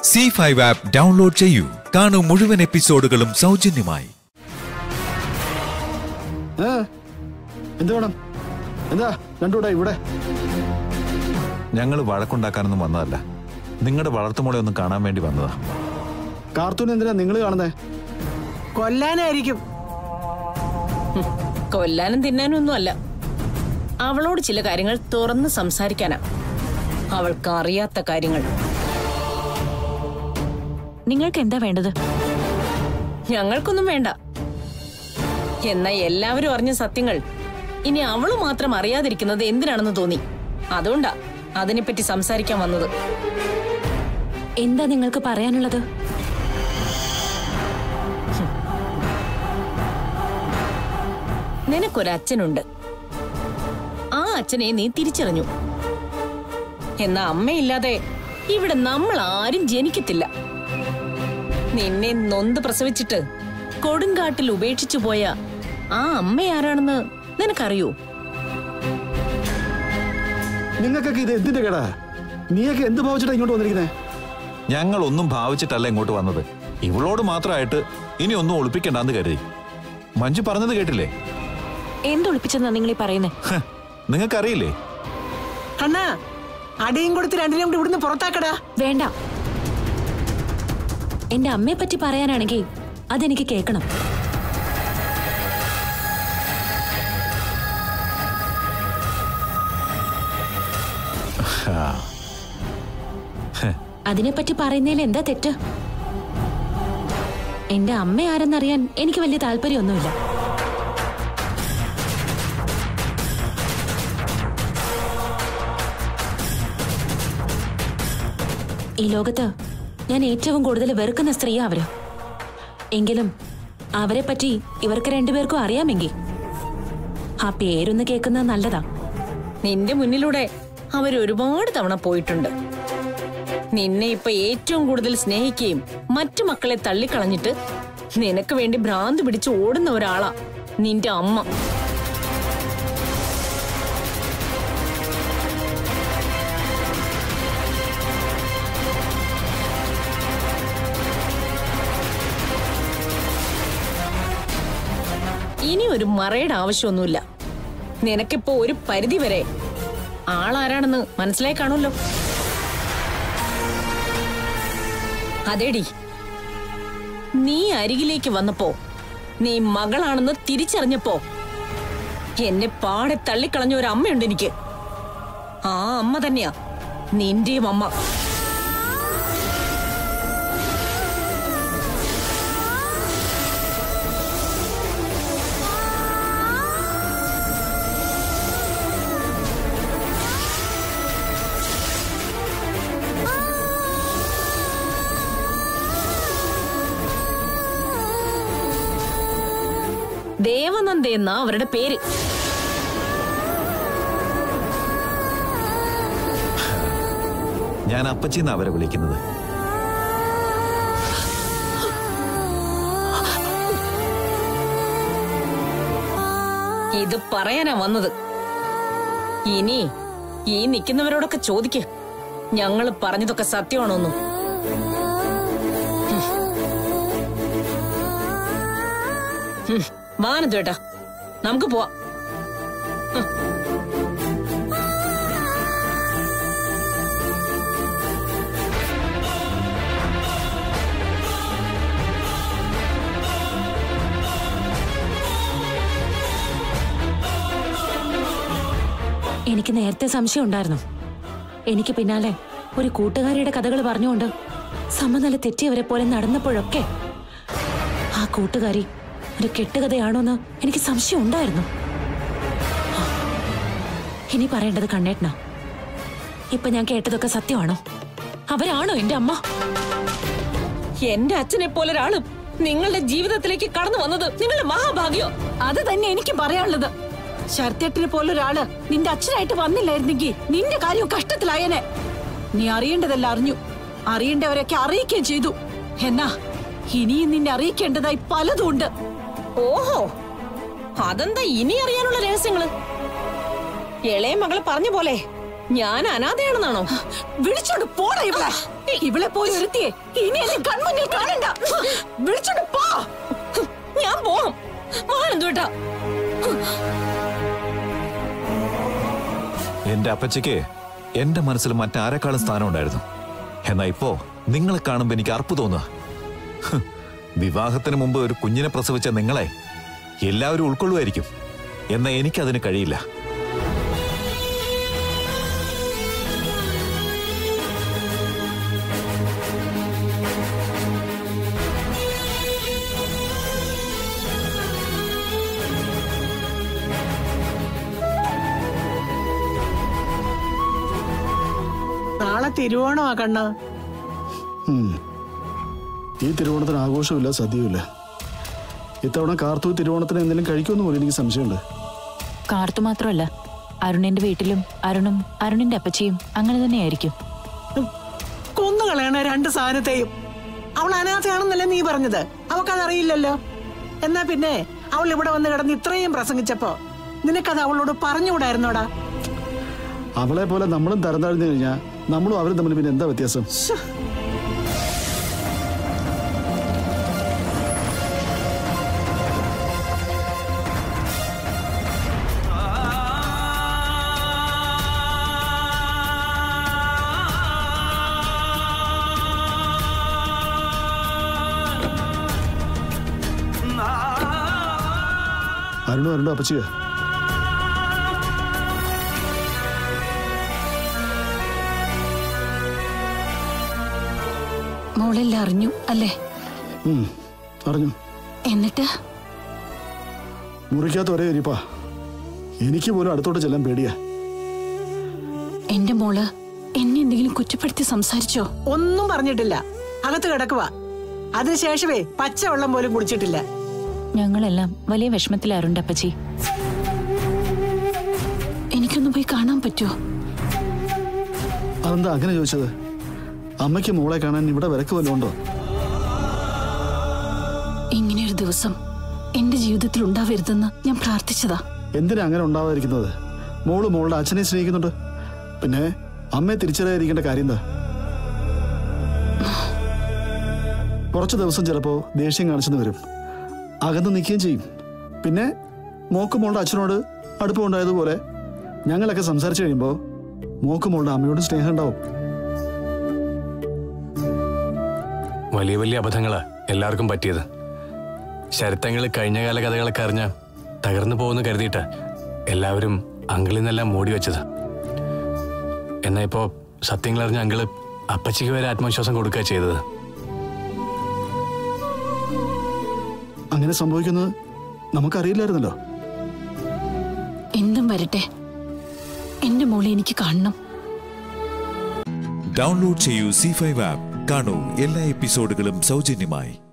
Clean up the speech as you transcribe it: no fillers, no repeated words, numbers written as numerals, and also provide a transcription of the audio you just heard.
C5 app download ചെയ്യൂ. കാണൂ മുഴുവൻ എപ്പിസോഡുകളും സൗജന്യമായി. എന്ത് വേണം? എന്താ രണ്ടുകൂടെ ഇവിടെ? ഞങ്ങൾ വഴക്കുണ്ടാക്കാനൊന്നും വന്നതല്ല. നിങ്ങളുടെ വളർത്തുമോളെ ഒന്ന് കാണാൻ വേണ്ടി വന്നതാ. കാർട്ടൂൺ എന്തിനാ നിങ്ങൾ കാണുന്നേ? കൊല്ലാനായിരിക്കും. കൊല്ലാനും തിന്നാനും ഒന്നും അല്ല. അവളോട് ചില കാര്യങ്ങൾ തുറന്ന് സംസാരിക്കാനാ. അവൾക്ക് അറിയാത്ത കാര്യങ്ങൾ. നിങ്ങൾക്ക് എന്താ വേണ്ടത്? ഞങ്ങൾക്കൊന്നും വേണ്ട. എന്നാ എല്ലാവരും അറിഞ്ഞ സത്യങ്ങൾ ഇനി അവള് മാത്രം അറിയാതിരിക്കുന്നത് എന്തിനാണെന്ന് തോന്നി. അതുകൊണ്ടാ അതിനെപ്പറ്റി സംസാരിക്കാൻ വന്നത്. എന്താ നിങ്ങൾക്ക് പറയാനുള്ളത്? നിനക്കൊരച്ഛനുണ്ട്. ആ അച്ഛനെ നീ തിരിച്ചറിഞ്ഞു. എന്നാ അമ്മയില്ലാതെ ഇവിടെ നമ്മൾ ആരും ജനിക്കത്തില്ല. നിന്നെ നൊന്ത് പ്രസവിച്ചിട്ട് കൊടുങ്കാട്ടിൽ ഉപേക്ഷിച്ചു പോയ ആ അമ്മ ആരാണെന്ന് നിനക്കറിയോ? നിങ്ങൾക്കൊക്കെ ഇത് എന്തിന്റെ കേടാ? നീയൊക്കെ എന്ത് ഭാവിച്ചിട്ടാ ഇങ്ങോട്ട് വന്നിരിക്കുന്നേ? ഞങ്ങൾ ഒന്നും ഭാവിച്ചിട്ടല്ല ഇങ്ങോട്ട് വന്നത്. ഇവളോട് മാത്രമായിട്ട് ഇനി ഒന്നും ഒളിപ്പിക്കണ്ടെന്ന് കരുതി. മഞ്ജു പറഞ്ഞത് കേട്ടില്ലേ? എന്തൊളിപ്പിച്ചെന്നാ നിങ്ങൾ ഈ പറയുന്നേ? നിങ്ങൾക്കറിയില്ലേ? അണ്ണാ, അടിയും കൊടുത്ത് രണ്ടിനെയും കൂടി ഇവിടുന്ന് പുറത്താക്കടാ. വേണ്ട. എന്റെ അമ്മയെ പറ്റി പറയാനാണെങ്കിൽ അതെനിക്ക് കേൾക്കണം. അതിനെപ്പറ്റി പറയുന്നതിൽ എന്താ തെറ്റ്? എന്റെ അമ്മ ആരെന്നറിയാൻ എനിക്ക് വലിയ താല്പര്യമൊന്നുമില്ല. ഈ ലോകത്ത് ഞാൻ ഏറ്റവും കൂടുതൽ വെറുക്കുന്ന സ്ത്രീയാ അവര്. എങ്കിലും അവരെ പറ്റി ഇവർക്ക് രണ്ടുപേർക്കും അറിയാമെങ്കിൽ ആ പേരൊന്ന് കേൾക്കുന്നത് നല്ലതാ. നിന്റെ മുന്നിലൂടെ അവരൊരുപാട് തവണ പോയിട്ടുണ്ട്. നിന്നെ ഇപ്പൊ ഏറ്റവും കൂടുതൽ സ്നേഹിക്കുകയും മറ്റു മക്കളെ തള്ളിക്കളഞ്ഞിട്ട് നിനക്ക് വേണ്ടി ഭ്രാന്ത് പിടിച്ച് ഓടുന്ന ഒരാളാ നിന്റെ അമ്മ. ഇനി ഒരു മറയുടെ ആവശ്യമൊന്നുമില്ല. നിനക്കിപ്പോ ഒരു പരിധി വരെ ആളാരാണെന്ന് മനസ്സിലായി കാണുമല്ലോ. അതേടി, നീ അരികിലേക്ക് വന്നപ്പോ, നീ മകളാണെന്ന് തിരിച്ചറിഞ്ഞപ്പോ എന്നെ പാടെ തള്ളിക്കളഞ്ഞ ഒരു അമ്മയുണ്ട് എനിക്ക്. ആ അമ്മ തന്നെയാ നിന്റെയും അമ്മ. ദേവനന്ദ എന്നാ അവരുടെ പേര്. ഞാൻ അപ്പച്ചിന്നാ അവരെ വിളിക്കുന്നത്. ഇത് പറയാനാ വന്നത്. ഇനി ഈ നിൽക്കുന്നവരോടൊക്കെ ചോദിക്ക്, ഞങ്ങൾ പറഞ്ഞതൊക്കെ സത്യമാണോന്നും. വാനന്ദേട്ടാ, നമുക്ക് പോവാം. എനിക്ക് നേരത്തെ സംശയം ഉണ്ടായിരുന്നു. എനിക്ക് പിന്നാലെ ഒരു കൂട്ടുകാരിയുടെ കഥകൾ പറഞ്ഞുകൊണ്ട് സമനില തെറ്റിയവരെ പോലെ നടന്നപ്പോഴൊക്കെ ആ കൂട്ടുകാരി ഒരു കെട്ടുകഥയാണോന്ന് എനിക്ക് സംശയം ഉണ്ടായിരുന്നു. ഇനി പറയേണ്ടത് കണ്ണേട്ടനാ. ഇപ്പൊ ഞാൻ കേട്ടതൊക്കെ സത്യമാണോ? അവരാണോ എന്റെ അമ്മ? എന്റെ അച്ഛനെ പോലെ ഒരാളും നിങ്ങളുടെ ജീവിതത്തിലേക്ക് കടന്നു വന്നത് നിങ്ങളുടെ മഹാഭാഗ്യോ. അത് തന്നെ എനിക്ക് പറയാനുള്ളത്. ശരത്തേട്ടിനെ പോലൊരാള് നിന്റെ അച്ഛനായിട്ട് വന്നില്ലായിരുന്നെങ്കിൽ നിന്റെ കാര്യം കഷ്ടത്തിലായനെ. നീ അറിയേണ്ടതെല്ലാം അറിഞ്ഞു, അറിയേണ്ടവരൊക്കെ അറിയിക്കുകയും ചെയ്തു. എന്നാ ഇനിയും നിന്നെ അറിയിക്കേണ്ടതായി പലതും ഉണ്ട്. ഓഹോ, അതെന്താ ഇനി അറിയാനുള്ള രഹസ്യങ്ങള്? ഇളയ മകള് പറഞ്ഞ പോലെ ഞാൻ അനാഥയാണെന്നാണോ? വിളിച്ചോണ്ട് പോടാ ഇവിടെ. ഇവളെ പോയി ഒരുത്തിയെ ഇനി എന്നെ കൺമുന്നിൽ കാണണ്ട. വിളിച്ചോണ്ട് പോ. ഞാൻ പോവാം. വാണെന്തോട്ടാ. എന്റെ അപ്പച്ചയ്ക്ക് എന്റെ മനസ്സിൽ മറ്റാരെക്കാളും സ്ഥാനം ഉണ്ടായിരുന്നു. എന്നാ ഇപ്പോ നിങ്ങളെ കാണുമ്പോ എനിക്ക് അർപ്പ് തോന്നുക. വിവാഹത്തിന് മുമ്പ് ഒരു കുഞ്ഞിനെ പ്രസവിച്ച നിങ്ങളെ എല്ലാവരും ഉൾക്കൊള്ളുമായിരിക്കും. എന്നാ എനിക്കതിന് കഴിയില്ല. നാളെ തിരുവോണമാ കണ്ണ. ഈ തിരുവോണത്തിന് ആഘോഷമില്ല, സദ്യയുമില്ല. ഇത്തവണ കാർത്തു തിരുവോണത്തിന് എന്തെങ്കിലും കഴിക്കുമെന്ന് പോലും എനിക്ക് സംശയമുണ്ട്. കാർത്തു മാത്രമല്ല, അരുണിന്റെ വീട്ടിലും അരുണും അരുണിന്റെ അപ്പച്ചിയും അങ്ങനെ തന്നെയായിരിക്കും. കൊന്നുകളയണ രണ്ട് സാധനത്തെയും. അവൾ അനാഥയാണെന്നല്ലേ നീ പറഞ്ഞത്? അവക്കതറിയില്ലല്ലോ. എന്നാ പിന്നെ അവൾ ഇവിടെ വന്ന് കിടന്ന് ഇത്രയും പ്രസംഗിച്ചപ്പോ നിനക്കത് അവളോട് പറഞ്ഞുകൂടായിരുന്നോടാ? അവളെ പോലെ നമ്മളും തരം താഴ്ന്നു കഴിഞ്ഞാൽ നമ്മളും അവരും തമ്മിൽ പിന്നെ എന്താ വ്യത്യാസം? അരുണോ അരുണോ അപ്പച്ചിയ മോളെല്ലാം അറിഞ്ഞു അല്ലേ? അറിഞ്ഞു. എന്നിട്ട് മുറിക്കാത്ത ഒരേ ഇരിപ്പാ. എനിക്ക് പോലും അടുത്തോട്ട് ചെല്ലാൻ പേടിയാ. എന്റെ മോള് എന്നെ എന്തെങ്കിലും കുറ്റപ്പെടുത്തി സംസാരിച്ചോ? ഒന്നും പറഞ്ഞിട്ടില്ല. അകത്ത് കിടക്കുക. അതിനുശേഷമേ പച്ചവെള്ളം പോലും കുടിച്ചിട്ടില്ല. ഞങ്ങളെല്ലാം വലിയ വിഷമത്തിലാറുണ്ട് അപ്പച്ചി. എനിക്കൊന്ന് പോയി കാണാൻ പറ്റുമോ? അതെന്താ അങ്ങനെ ചോദിച്ചത്? അമ്മയ്ക്ക് മോളെ കാണാൻ ഇവിടെ വിലക്ക് വല്ലതും ഉണ്ടോ? ഇങ്ങനെയൊരു ദിവസം എന്റെ ജീവിതത്തിൽ ഉണ്ടാവരുതെന്ന് ഞാൻ പ്രാർത്ഥിച്ചതാ. എന്തിനാ അങ്ങനെ ഉണ്ടാവാതിരിക്കുന്നത്? മോള് മോളുടെ അച്ഛനെ സ്നേഹിക്കുന്നുണ്ട്. പിന്നെ അമ്മയെ തിരിച്ചറിയാതിരിക്കേണ്ട കാര്യം എന്താ? കുറച്ച് ദിവസം ചിലപ്പോ ദേഷ്യം കാണിച്ചെന്ന് വരും, അകന്ന് നിൽക്കുകയും ചെയ്യും. പിന്നെ മോക്ക് മോളുടെ അച്ഛനോട് അടുപ്പമുണ്ടായതുപോലെ ഞങ്ങളൊക്കെ സംസാരിച്ചു കഴിയുമ്പോൾ മോക്ക് മോളുടെ അമ്മയോട് സ്നേഹം ഉണ്ടാവും. വലിയ വലിയ അബദ്ധങ്ങളാ എല്ലാവർക്കും പറ്റിയത്. ശരത്തങ്ങൾ കഴിഞ്ഞകാല കഥകളൊക്കെ അറിഞ്ഞ തകർന്നു പോകുന്നു കരുതിയിട്ടാ എല്ലാവരും അങ്കിളിൽ നിന്നെല്ലാം മൂടി വെച്ചത്. എന്നാ ഇപ്പോ സത്യങ്ങൾ അറിഞ്ഞ അങ്കിള് അപ്പച്ചിക്ക് വരെ ആത്മവിശ്വാസം കൊടുക്കുക ചെയ്തത്. അങ്ങനെ സംഭവിക്കുന്നത് നമുക്കറിയില്ലായിരുന്നല്ലോ. എന്തും വരട്ടെ, എന്റെ മോളെ എനിക്ക് കാണണം. ഡൗൺലോഡ് ചെയ്യൂ C5 ആപ്പ്. കാണൂ എല്ലാ എപ്പിസോഡുകളും സൗജന്യമായി.